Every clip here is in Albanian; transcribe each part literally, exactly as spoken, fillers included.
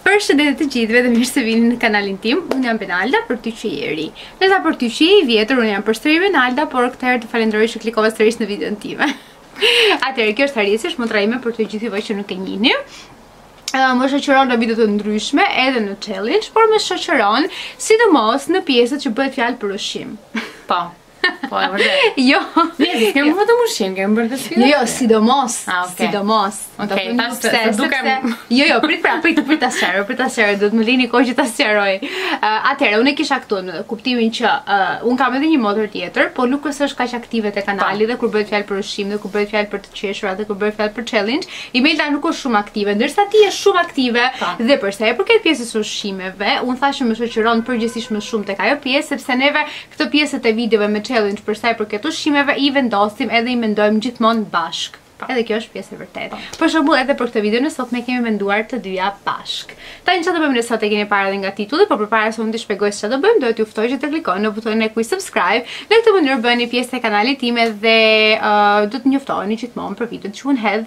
Përshëndetje të gjithëve dhe mirë se vini në kanalin tim. Unë jam Benalda për ty që je ri. Nësa për ty që je i vjetër, unë jam përsëri Benalda, por këtë herë të falenderoj që klikova sërish në videon time. Atëherë, kjo është Harjesish, motra ime për të gjithë juve që nuk e njihni. Uh, më shoqëron në video të ndryshme edhe në challenge, por më shoqëron sidomos në pjesët që bëhet fjalë për ushqim. Po. Po, e vërtet. Jo. Ne kemi më të ushqim, kemi bërë të sfidë. Jo, jo, sidomos. Ah, okay. Sidomos. Okej, tash të dukem. Jo, jo, prit pra, prit prit ta sqaroj, prit ta sqaroj, do të më lini kohë që ta sqaroj. Uh, Atëherë, unë e kisha këtu në kuptimin që uh, un kam edhe një motor tjetër, por nuk është kaq aktive te kanali dhe kur bëhet fjalë për ushqim dhe kur bëhet fjalë për të qeshura dhe kur bëhet fjalë për challenge, Imelda nuk është shumë aktive, ndërsa ti je shumë aktive dhe për sa i përket pjesës së ushqimeve, un thashë më shoqëron përgjithsisht më shumë tek ajo pjesë, sepse neve këtë pjesët e videove me challenge për sa i përket ushqimeve i vendosim edhe i mendojmë gjithmonë bashk. Edhe kjo është pjesë e vërtetë. Për shembull, edhe për këtë video ne sot ne kemi menduar të dyja bashk. Tani çfarë do bëjmë ne sot e keni parë edhe nga titulli, por përpara se unë të shpjegoj çfarë do bëjmë, do t'ju ftoj që të klikoni në butonin e kuj subscribe. Në këtë mënyrë bëheni pjesë e kanalit tim dhe uh, do të njoftoheni gjithmonë për videot që unë hedh.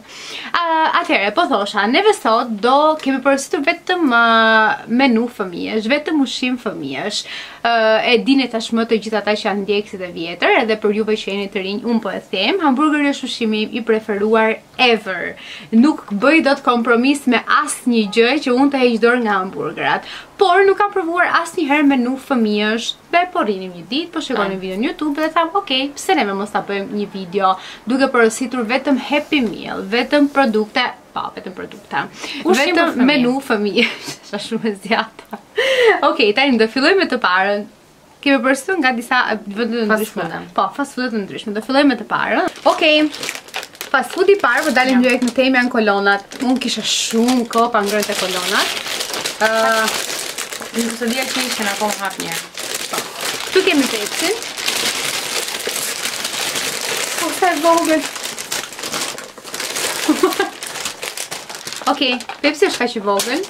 Uh, Atëherë, po thosha, neve sot do kemi porositur vetëm uh, menu fëmijësh, vetëm ushqim fëmijësh. Uh, e dini tashmë të gjithë ata që janë ndjekësit e vjetër, edhe për juve që jeni të rinj, unë po e them, hamburgeri është ushqimi i preferuar ever. Nuk bëj dot kompromis me asnjë gjë që unë të heq dorë nga hamburgerat. Por nuk kam provuar asnjëherë menu fëmijësh. Dhe po rinim një ditë, po shikonim video në YouTube dhe tham, ok, pse neve mos ta bëjmë një video duke porositur vetëm Happy Meal, vetëm produkte, pa, vetëm produkte. Vetëm menu fëmijësh. Është shumë e zgjata. Ok, tani do fillojmë me të parën. Kemi porositur nga disa vende të ndryshme. Po, fast food të ndryshme. Do fillojmë me të parën. Ok. Fast food i parë, po dalim direkt në temë janë kolonat. Unë kisha shumë kohë pa ngrënë te kolonat. Ë, Nuk të dhja që ishën akoma hap njerë. Këtu kemi Pepsin. Po, sa e vogël. Ok, Pepsi është kaq i vogël.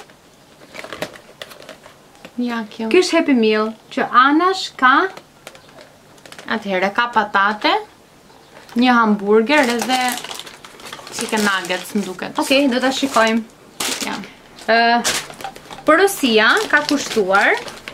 Ja, kjo. Ky është Happy Meal, që anash ka Atëherë ka patate, një hamburger edhe chicken nuggets më duket. Ok, do ta shikojmë. Ja. Uh, porosia ka kushtuar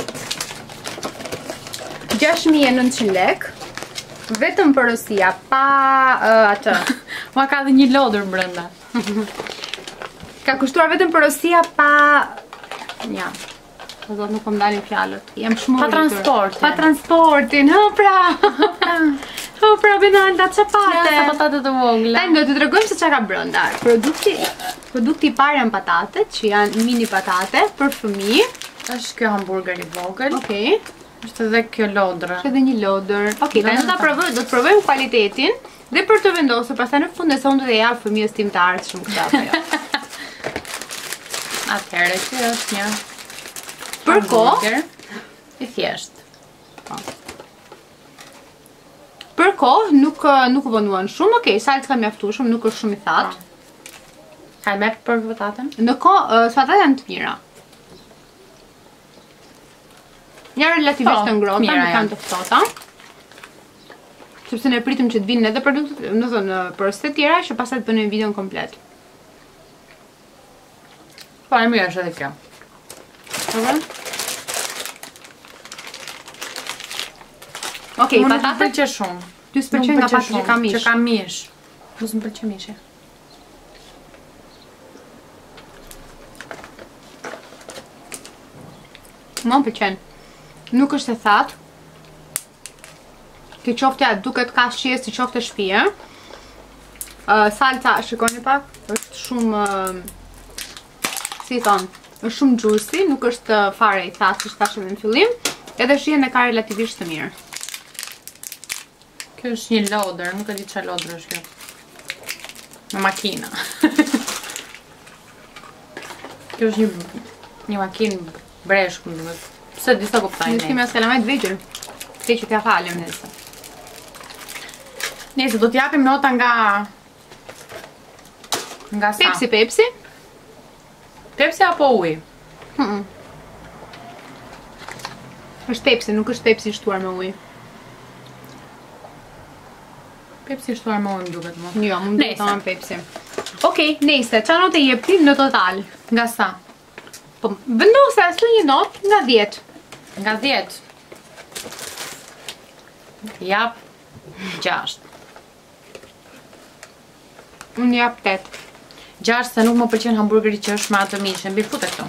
gjashtë mijë e nëntëqind lek. Vetëm porosia, pa uh, atë. Ma ka dhe një lodër brenda. Ka kushtuar vetëm porosia pa Ja. Po do të nuk më dalin fjalët. Jam shumë Pa transportin. Pa transportin. Ha pra. Ha pra Benalda, çapate. Ja, patate të vogla. Tani do t'ju tregojmë se çka ka brenda. Produkti produkti i parë janë patatet, që janë mini patate për fëmijë. Është kjo hamburger i vogël. Okej. Është edhe kjo lodra. Është edhe një lodër. Okej, tani do ta provojmë, do të provojmë cilëtetin dhe për të vendosur, pastaj në fund se unë do të jap fëmijës tim të ardhshëm këtë apo jo. Atëherë kjo është një Për kohë i thjesht. Për kohë nuk nuk vonuan shumë. Okej, salca ka mjaftueshëm, nuk është shumë i thatë. Ka më për patatën? Në kohë patat janë të mira. Janë relativisht të ngrohta, nuk kanë të ftohta. Sepse ne pritim që të vinë edhe produktet, do të thonë, porositë të tjera që pastaj të bënin videon komplet. Po, e mirë është edhe kjo. Okej, Më patatet nuk pëlqej shumë. Ty s'pëlqen nga patatet që ka mish. Që ka mish. Mos më pëlqen mishi. Më pëlqen. Nuk është e thatë. Ti qoftja duket ka shies si qofte shtëpie. Uh, salca, shikoni pak, është shumë uh, si thon, është shumë juicy, nuk është fare i thatë siç thashëm në fillim, edhe shihen e ka relativisht të mirë. Kjo është një lodër, nuk e di çfarë lodër është kjo. Në makina. Kjo është një një makinë breshku, më duket. Pse disa kuptoj ne. Ne kemi as kalamaj të vegjël. Ti që t'ja falem nëse. Nëse do t'japim nota nga nga sa? Pepsi, Pepsi. Pepsi apo uji? Mhm. Është Pepsi, nuk është Pepsi i shtuar me ujë. Pepsi shtuar me ujë duket më. Jo, mund të thonë Pepsi. Okej, nejse, çfarë note jep ti në total? Nga sa? Po, vendose ashtu një not nga dhjetë. Nga dhjetë. Jap gjashtë. Unë jap tetë. Gjashtë se nuk më pëlqen hamburgeri që është me atë mishin. Mbi fute këtu.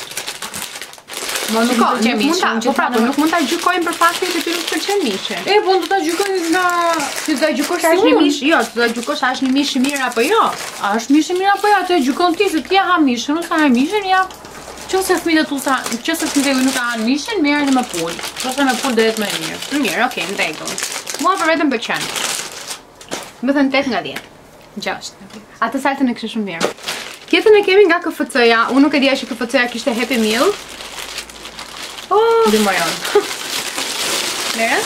Mo nuk ka, pëlqen nuk mund mishi, ta, unë po pra, po gjithmonë- nuk mund ta gjykojmë për faktin që ty nuk pëlqen mishi. E, po do ta gjykoj nga... Ti do ta gjykosh a Si është një unë? mish, jo, ti do ta gjykosh a është një mish i mirë apo jo. A është mish i mirë apo jo? Atë e gjykon ti se ti e ha mishin, unë sa ha mishin, ja. Qëse fëmijët e tu sa, qëse fëmijët e ju nuk e han mishin, merrni me pul. Qëse me pul do jetë më e mirë. Mirë, okay, në rregull. Mua për vetëm pëlqen. Më thënë tetë nga dhjetë. Gjashtë. Atë saltën e kishte shumë mirë. Tjetën e kemi nga K F C-ja. Unë nuk e dija që K F C-ja kishte Happy Meal. Oh, Dhe më janë. Mere?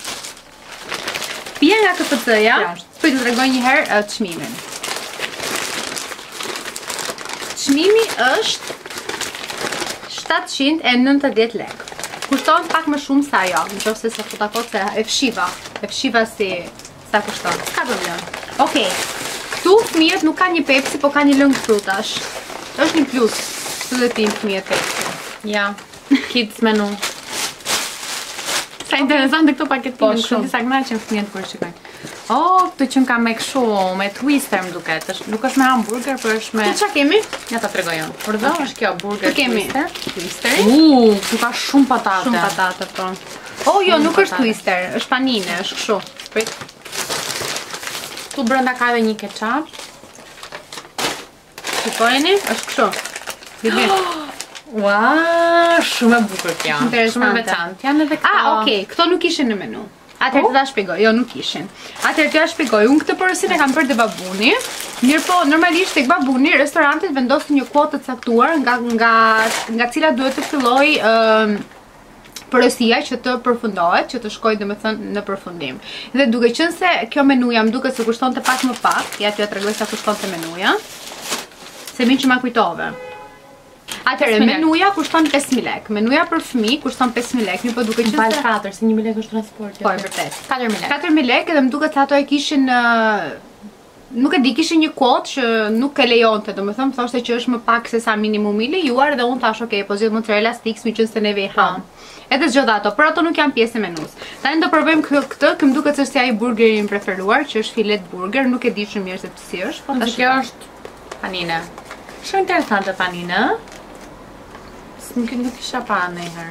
Pia nga K F C-ja. Jashtë. Po të tregoj një herë uh, çmimin. Çmimi është shtatëqind e nëntëdhjetë lekë. Kushton pak më shumë se ajo, nëse se futa kot se e fshiva. E fshiva si sa kushton. Ka problem. Okej. Këtu fëmijët nuk kanë një Pepsi, po kanë një lëng frutash. Është një plus. Të dhe pim fëmijët Pepsi. Ja, kids menu. Sa interesante këto paketime, Po, kështu shumë. disa kënaqen fëmijët kur shikojnë. Oh, këtu që më ka me kështu, me twister më duket. Është, nuk është me hamburger, por është me... Këtu çka kemi? Ja ta tregoj unë. Por do është kjo burger Këtu kemi twister. twister. Uuu, këtu ka shumë patate. Shumë patate, po. Oh, jo, Shumë nuk është patate. twister, është panine, është kështu. Prit. Tu brenda ka edhe një ketchup. Shikojeni, është kështu. Bibi. Ua, shumë e bukur kjo. Interesante. Shumë e veçantë. Janë edhe këto. Ah, okay, këto nuk ishin në menu. Atëherë Po? të ta shpjegoj, jo nuk ishin. Atëherë t'ja shpjegoj, unë këtë porosin e kam bërë te babuni. Mirë po, normalisht tek babuni restorantet vendosin një kuotë të caktuar nga nga nga cila duhet të filloj ëm porosia që të përfundohet, që të shkojë domethënë në përfundim. Dhe duke qenë se kjo menuja më duket se kushtonte pak më pak, ja t'ju tregoj sa kushtonte menuja. Se minë që ma kujtove. Atëherë, pesë mijë menuja kushton pesë mijë lekë. Menuja për fëmijë kushton pesë mijë lekë, mirë po duke qenë Mbaj se katër, se një mijë lekë është transporti. po e vërtet. katër mijë lekë. katër mijë lekë dhe më duket se ato e kishin ë, nuk e di, kishin një kuotë që nuk e lejonte, domethënë thoshte që është më pak se sa minimumi i lejuar dhe unë thash, okay, po zgjidh mozzarella sticks, mi qenë se neve i ham. Edhe zgjodha ato, por ato nuk janë pjesë e menus. Tani do provojmë kë- këtë, që më duket se është si ai burgeri im preferuar, që është filet burger, nuk e di shumë mirë se si është, po Dhe tash kjo është panine. Shumë interesante panine. S'më këtë nuk isha pa ndonjëherë.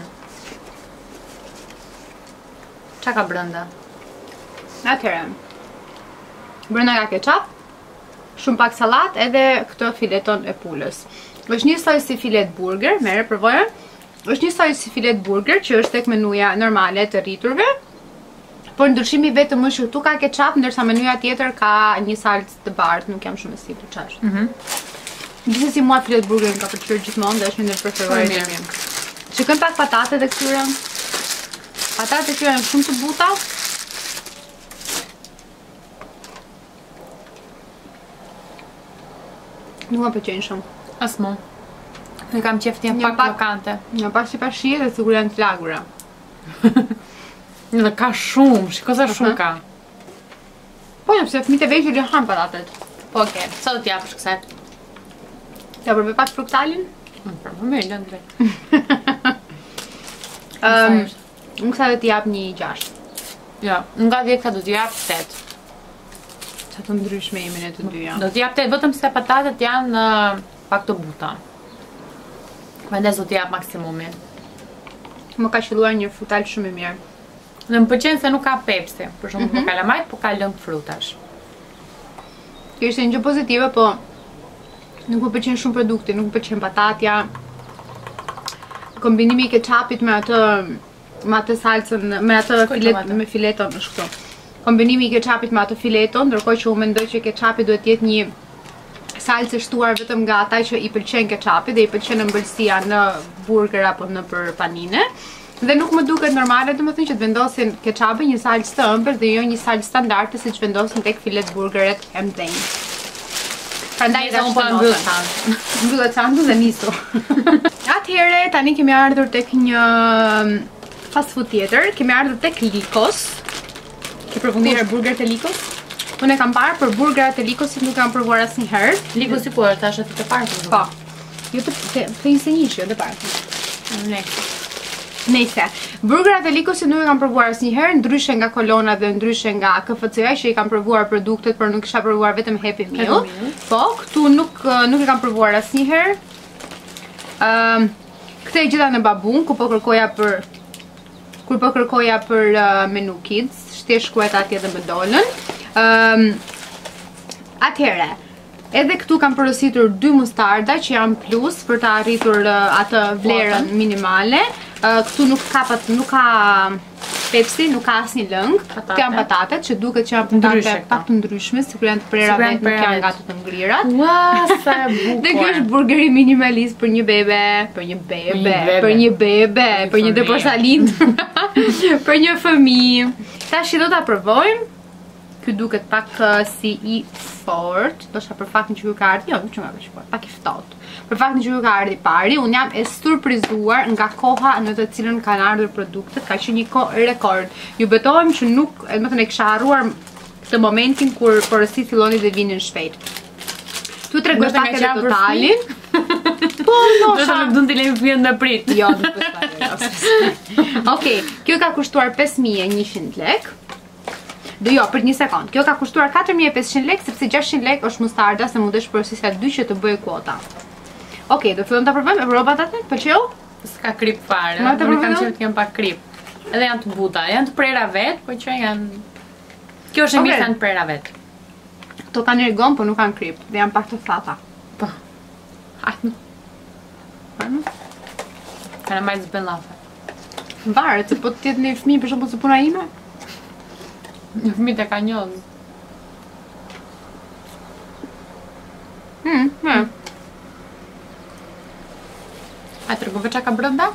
Qa ka brenda? Atëherë. Brenda ka ketchup, shumë pak sallat edhe këtë fileton e pulës. Është njësoj si filet burger, merre provoje. Është njësoj si filet burger që është tek menuja normale të rriturve. Por ndryshimi vetëm është që këtu ka ketchup, ndërsa menuja tjetër ka një salcë të bardhë, nuk jam shumë e sigurt ç'është. Mhm. Gjithsesi mua filet burger më ka pëlqyer gjithmonë dhe është një ndër preferuarit e Shumë mi. Shikojmë pak patatet e këtyre. Patatet e këtyre janë shumë të buta. Nuk më pëlqejnë shumë. As mu. Ne kam qef të jenë Një pak pak- krokante. Nga pak si pashie dhe sigur janë të lagura. Dhe ka shumë, shiko sa shumë ka. Po jam se fëmijët e vegjël janë han patatet. Po oke, sa do t'japësh kësaj? Ja përbë pak fruktalin. Mm, Për më mirë, lënë drejt. Um, unë kësa dhe t'i jap një gjashtë. Jo, nga dhjetë do t'jap tetë. Sa të ndryshme jemi ne të dyja. Do t'jap tetë, vetëm se patatet janë uh, pak të buta. Vendes do t'jap maksimumin. Më ka qelluar një frutal shumë i mirë. Dhe më pëlqen se nuk ka Pepsi, për shumë po kalamajt, po ka lëng frutash. Kjo ishte një gjë pozitive, po nuk më pëlqen shumë produkti, nuk më pëlqen patatja. Kombinimi i ketchupit me atë me atë salcën, me atë Shkoj filet, tomate. me fileton është këtu. Kombinimi i ketchupit me atë fileton, ndërkohë që unë mendoj që ketchupi duhet të jetë një salcë shtuar vetëm nga ata që i pëlqen ketchupi dhe i pëlqen ëmbëlsia në burger apo në për panine. Dhe nuk më duket normale, domethënë që të vendosin ketchupi një salcë të ëmbël dhe jo një salcë standarde siç vendosin tek filet burgeret e mëdhenj. Prandaj Dhe unë po e mbyll tanë. Mbyllet sandu dhe nisu. Atëherë tani kemi ardhur tek një fast food tjetër, kemi ardhur tek Likos. Ke përfunduar burgeret e Likos? Unë e kam parë, për burgerat e Likosit nuk kam provuar asnjëherë. Liku si po është, tash aty të parë. Po. Jo të të të njëse jo të parë. Nejse. Nëse, burgerat e Likosit nuk e kam provuar asnjëherë, ndryshe nga Kolona dhe ndryshe nga K F C-ja që i kam provuar produktet, por nuk kisha provuar vetëm Happy Meal. Po, këtu nuk nuk e kam provuar asnjëherë. Ëm, këtë e gjeta në Babun, ku po kërkoja për kur po kërkoja për uh, menu kids, shtesh shkruajt atje dhe më dolën. Ëm, atëherë, edhe këtu kam porositur dy mustarda që janë plus për të arritur uh, atë vlerën minimale. Uh, këtu nuk ka pat, nuk ka Pepsi, nuk ka asnjë lëng. Këto janë patatet që duket që janë patate pak të ndryshme, sikur janë të prera vetë, nuk janë gati të ngrirat. Ua, sa e bukur. Dhe kjo është burgeri minimalist për një bebe, për një bebe, për një bebe, për një deporsalin, për një fëmijë. Tash do ta provojmë. Ky duket pak uh, si i fort, do shta për faktin që ju ka ardhi, jo, nuk që nga përshpor, pak i ftohtë. Për faktin që ju ka ardhi pari, unë jam e surprizuar nga koha në të cilën kanë ardhur produktet, ka që një kohë rekord. Ju betohem që nuk, e më të ne kisha harruar këtë momentin kur porësit filloni dhe vinin shpejt. Tu të regoj pak edhe totalin. Po, no, do të nuk dun t'i lejmë fëmijën me prit. Jo, nuk përshpar. Okej, kjo ka kushtuar pesë mijë e njëqind lek. Do jo, për një sekond. Kjo ka kushtuar katër mijë e pesëqind lek, sepse gjashtëqind lek është mustarda, se mundesh porosisja dy që të bëj kuota. Okej, do fillojmë ta provojmë me patatet, pëlqeu? S'ka krip fare. Ma të Unë kam provojmë? qenë të kem pak krip. Edhe janë të buta, janë të prera vet, po që janë Kjo është e mirë janë të prera vet. Këto kanë ergon, po nuk kanë krip, dhe janë pak të thata. Po. Hajde. Hajde. Kanë marrë zben llafe. Varet, se po të jetë një fëmijë për shembull se puna ime. Një fëmijë e ka njohur. Hmm, hmm. A të rëgove qa ka brënda?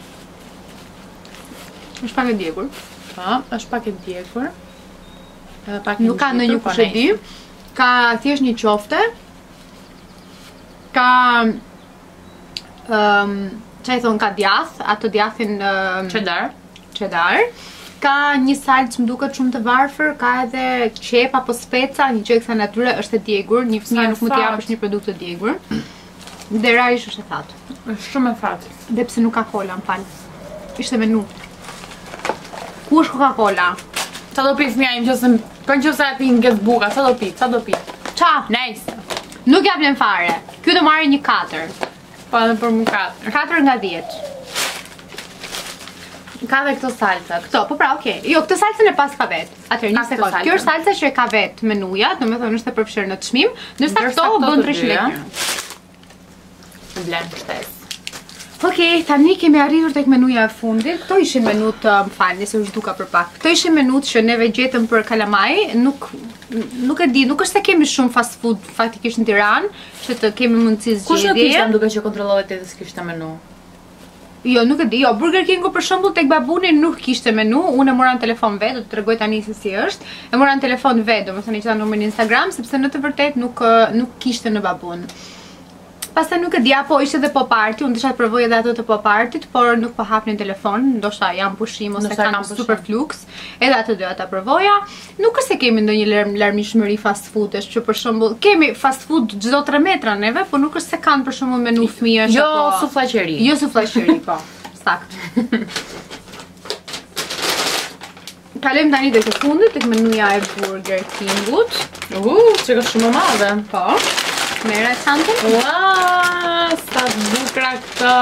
Është pak e djegur. Po, është pak e djegur. Edhe pak e Nuk ka në një ngjitur, po kush e di. Ka thjesht një qofte. Ka um, që i thonë ka djath, atë djathin um, Cheddar. cheddar. Ka një salcë më duket shumë të varfër, ka edhe qep apo speca, një gjë kësaj natyre është e djegur, një fëmijë nuk mund t'i japësh një produkt të djegur. Dhe rarish është e thatë. Është shumë e fatë. Dhe pse nuk ka cola, më fal. Ishte menu. Ku është Coca-Cola? Qa do pi fëmija im qëse, për në qëse ati nges buka, qa do pi, qa do pi? Qa? Nice. Nuk ja vlen fare. Ky do marrë një katër. Po edhe për mu katër. katër nga diet. Ka dhe këto salcat. Këto, po pra, okay. Jo, këtë salcën e pas ka vet. Atëherë, një Ka këtë sekond. salcën. Kjo është salca që e ka vet menuja, domethënë është e përfshirë në çmim, ndërsa këto bën treqind lekë. Blen shtes. Okej, tani kemi arritur tek menuja e fundit. Këto ishin menut, më falni se u zhduka për pak. Këto ishin menut që neve gjetëm për kalamaj, nuk nuk e di, nuk është se kemi shumë fast food faktikisht në Tiranë, që të kemi mundësi zgjedhje. Kush nuk ishte më duke që kontrollohet edhe s'kishte menu? Jo, nuk e di. Jo, Burger Kingu për shembull tek babuni nuk kishte menu. Unë e mora në telefon vet, do të tregoj tani se si është. E mora në telefon vet, domethënë i qita numrin Instagram, sepse në të vërtetë nuk nuk kishte në babun. Pastaj nuk e di apo ishte edhe pop party, unë desha të provoj edhe ato të pop partyt, por nuk po hapnin telefon, ndoshta jam pushim ose kanë super flux. Edhe ato doja ta provoja. Nuk është se kemi ndonjë larm, larmishmëri fast foodesh, që për shembull kemi fast food çdo tre metra neve, por nuk është se kanë për shembull menu fëmijësh Jo apo sufllaqeri. Jo sufllaqeri, po. Sakt. Kalojmë tani tek e fundit, tek menuja e Burger Kingut. Uh, që ka shumë e madhe. Po. Merë çantën? Ua, sa bukra këto.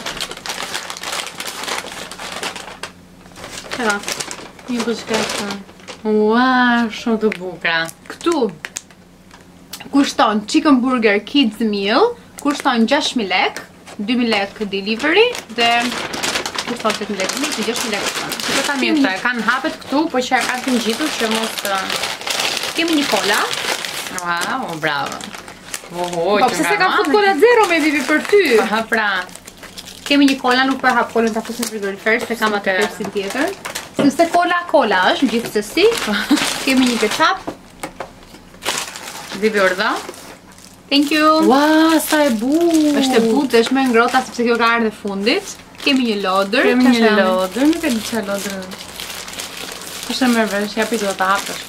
Çfarë? Një bushka këto. Ua, shumë të bukra. Këtu kushton Chicken Burger Kids Meal, kushton gjashtë mijë lek, dy mijë lek delivery dhe kushton tetëmbëdhjetë mijë, gjashtë mijë lek kushton. Këto ka mirë, kanë hapet këtu, po që kanë të ngjitur që mos kemi një kola. Wow, bravo. Po pse se kam fut kola zero me vivi për ty? Ha pra. Kemi një kola, nuk po e hap kolën ta fusim në frigorifer, se kam atë Pepsi tjetër. Sepse kola kola është gjithsesi. Kemi një ketchup. Vivi urdhë. Thank you. Ua, sa e bukur. Është e butë, është më ngrohta sepse kjo ka ardhur fundit. Kemi një lodër. Kemi një lodër, nuk e di çfarë lodër. Është më vesh, ja pse do ta hapësh.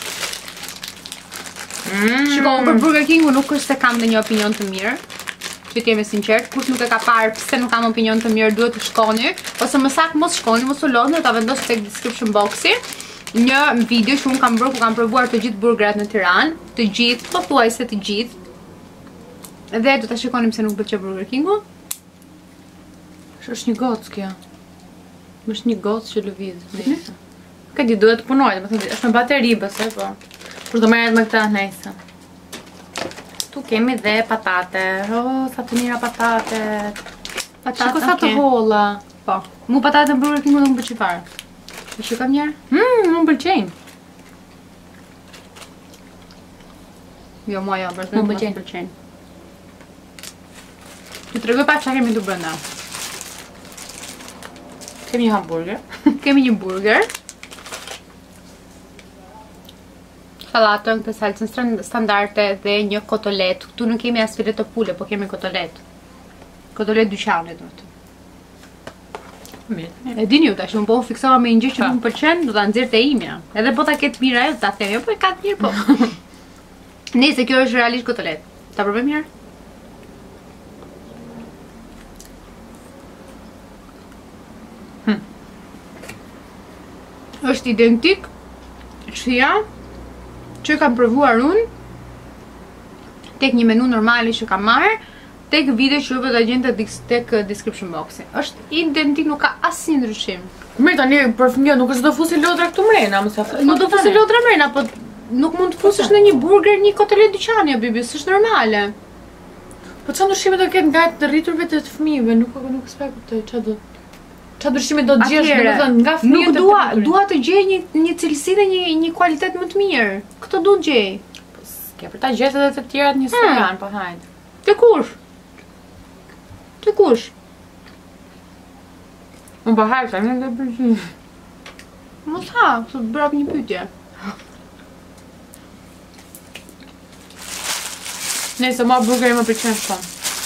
Mm. Shiko, për Burger Kingu nuk është se kam dhe një opinion të mirë. që t'jemi sinqert, kush nuk e ka parë pse nuk kam opinion të mirë, duhet të shkoni, ose më saktë mos shkoni, mos u lodhni, ta vendos tek description boxi. Një video që unë kam bërë ku kam provuar të gjithë burgerat në Tiranë, të gjithë, pothuajse të gjithë. Dhe do ta shikoni pse nuk pëlqej Burger Kingu. Është një gocë kjo. Është një gocë që lëviz nëse. Ka di duhet të punoj, domethënë është me bateri bëse, po. Kur do merret me këtë nëse. Tu kemi dhe patate. Oh, sa të mira patatet. Patate Shiko sa të holla. Po. Mu patate në Burger Kingu nuk më pëlqej fare. E shikam njërë? Mmm, më pëlqejnë. Jo, mua jo, vërtet Më mos pëlqejnë. më pëlqejnë. Ju tregoj pak çfarë kemi këtu brenda. Kemi një hamburger. Kemi një burger. Salatën, të salcën stan- standarde dhe një kotolet. Këtu nuk kemi as filet të pule, po kemi kotolet. Kotolet dyqanit do të. Mirë. E dini ju tash, unë po u fiksova me një gjë që nuk më pëlqen, do ta nxjerr te imja. Edhe po ta ketë mirë ajo, ta them, jo po e ka të mirë po. Nëse kjo është realisht kotolet. Ta provoj mirë? Hm. Është identik shija që kam provuar unë tek një menu normali që kam marrë, tek video që juve ta gjente tek description boxi. Është identik, nuk ka asnjë ndryshim. Mirë tani për fëmijë nuk është do fusi lodra këtu mrena, më sa. Nuk do fusi lodra mrena, po nuk mund të fusësh në një burger një kotelet dyqani, o bibi, s'është normale. Po çfarë ndryshime do ketë nga të rriturve të fëmijëve? Nuk nuk s'pa kuptoj çfarë do. Çfarë ndryshime do të gjesh, domethënë, nga fëmijët? Nuk dua, dua të gjej një një cilësi dhe një një kualitet më të mirë. Këtë du të gjej. Po s'ke për ta gjetur edhe të tjerat njësoj janë, po hajde. Te kush? Te kush? Unë po hajde, tani do të bëj. Mos ha, të të bëra një pyetje. Nëse mua burgeri më pëlqen shumë.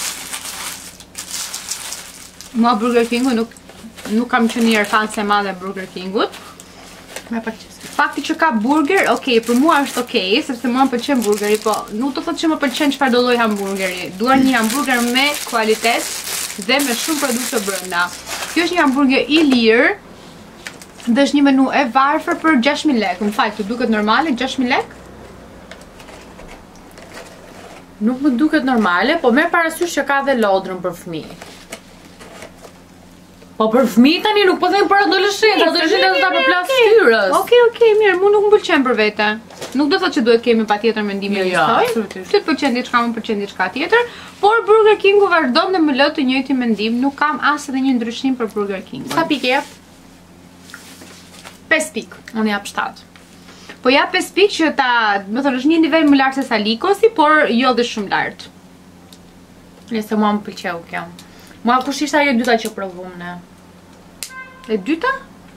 Mua Burger Kingu nuk nuk kam qenë një fan e madhe e Burger Kingut. Me pak qesë. Fakti që ka burger, okay, për mua është okay, sepse mua më pëlqen burgeri, po nuk do të thotë që më pëlqen çfarë do lloj hamburgeri. Dua një hamburger me kualitet dhe me shumë produkte brenda. Kjo është një hamburger i lirë. Dhe është një menu e varfër për gjashtë mijë lekë. Më fal, të duket normale gjashtë mijë lekë? Nuk më duket normale, po merr parasysh që ka dhe lodrën për fëmijë. Po për fëmijë tani nuk po them për adoleshentë, adoleshentë ata për plas fytyrës. Okej, okej, mirë, mua nuk më pëlqen për vete. Nuk do thotë që duhet kemi patjetër mendimin e Jo, njësoj. absolutisht. Ty të pëlqen diçka, më pëlqen diçka tjetër, por Burger Kingu vazhdon dhe më lë të njëjtin mendim, nuk kam as edhe një ndryshim për Burger Kingu. Sa pikë jep? pesë pikë. Unë jap shtatë. Po ja pesë pikë që ta, më thënë, është një nivel më lart se sa Likosi, por jo dhe shumë lart. Nëse mua më pëlqeu kjo. Mua kush ishte ajo e dyta që provuam ne? E dyta?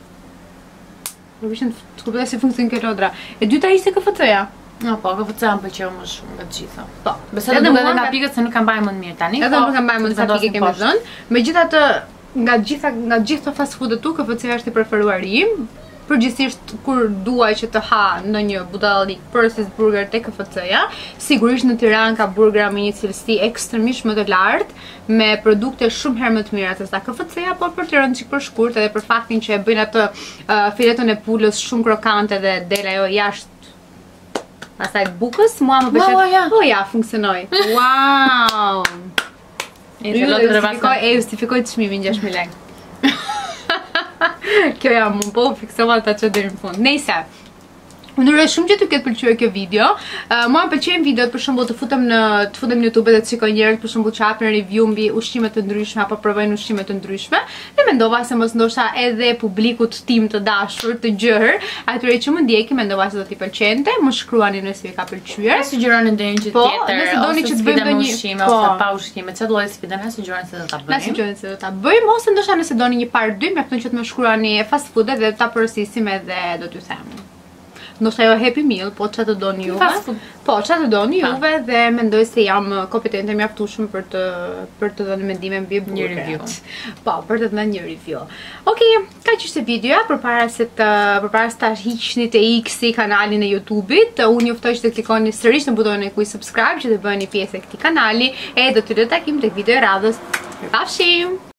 Po vishën të kuptoj si funksionon kjo lodra. E dyta ishte K F C-ja. No, po, K F C-ja më pëlqeu më shumë nga të gjitha. Po. Besoj të duket edhe nga pikët se nuk kam mbajtur më mirë tani. Edhe nuk kam mbajtur më sa pikë kemi dhënë. Megjithatë, nga gjitha nga gjithë fast food-et tu, K F C-ja është i preferuari im. Përgjithsisht kur duaj që të ha ndonjë budallik përsis burger te K F C-ja, sigurisht në Tiranë ka burgera me një cilësi ekstremisht më të lartë, me produkte shumë herë më të mira se sa K F C-ja, por për të rënë çik për shkurt edhe për faktin që e bëjnë atë uh, filetën e pulës shumë krokante dhe del ajo jashtë asaj bukës, mua më pëlqen. Wow, ja. Po ja, funksionoi. Wow. E Ju lotë justifikoj, e justifikoj të çmimin gjashtë mijë lekë. Kjo jam, më po fiksova ta që deri në fund. Nejse, unë uroj shumë që t'ju ketë pëlqyer kjo video. Uh, mua më pëlqejnë videot për shembull të futem në të futem në YouTube dhe të shikoj njerëz për shembull që hapin review mbi ushqime të ndryshme apo provojnë ushqime të ndryshme. Dhe mendova se mos ndoshta edhe publikut tim të dashur, të gjerë, atyre që më ndjekin, mendova se do t'i pëlqente. Më shkruani nëse ju ka pëlqyer. Ne sugjeroni ndonjë gjë Po, tjetër. nëse doni që të bëjmë ndonjë ushqime po. ose pa ushqime, çfarë lloj sfide ne sugjeroni se do ta Na bëjmë. sugjeroni se do ta bëjmë, ose ndoshta nëse doni një part dy, mjafton që të më shkruani fast food dhe ta përësisim edhe do t'ju them. Ndoshta jo Happy Meal, po çfarë të doni juve? Fast food. Po, çfarë të doni juve dhe mendoj se jam kompetente mjaftueshëm për të për të dhënë mendime mbi Një review. Po, për të dhënë një review. Okej, kaq ishte videoja përpara se të përpara se ta hiqni te X-i kanalin e YouTube-it, unë juftoj që të klikoni sërish në butonin e kuj subscribe që të bëheni pjesë e këtij kanali e do t'ju do takim tek video e radhës. Pafshim!